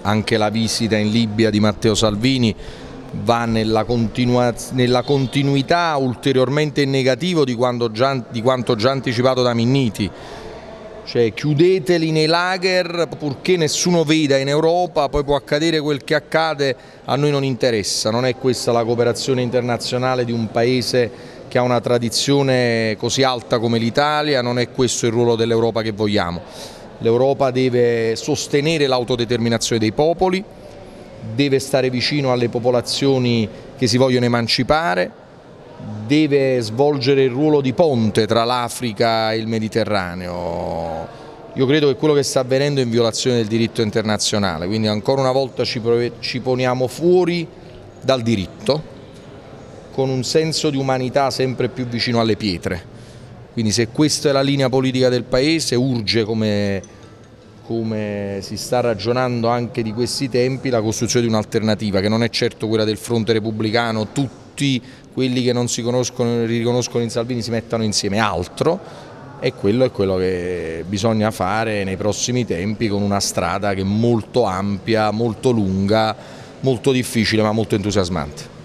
anche la visita in Libia di Matteo Salvini va nella continuità ulteriormente in negativo di quanto già anticipato da Minniti. Cioè, chiudeteli nei lager purché nessuno veda in Europa, poi può accadere quel che accade, a noi non interessa, non è questa la cooperazione internazionale di un paese che ha una tradizione così alta come l'Italia, non è questo il ruolo dell'Europa che vogliamo. L'Europa deve sostenere l'autodeterminazione dei popoli, deve stare vicino alle popolazioni che si vogliono emancipare, deve svolgere il ruolo di ponte tra l'Africa e il Mediterraneo. Io credo che quello che sta avvenendo è in violazione del diritto internazionale, quindi ancora una volta ci poniamo fuori dal diritto, con un senso di umanità sempre più vicino alle pietre. Quindi se questa è la linea politica del Paese, urge, come si sta ragionando anche di questi tempi, la costruzione di un'alternativa che non è certo quella del fronte repubblicano, tutti quelli che non si riconoscono in Salvini si mettano insieme, altro, e quello è quello che bisogna fare nei prossimi tempi, con una strada che è molto ampia, molto lunga, molto difficile ma molto entusiasmante.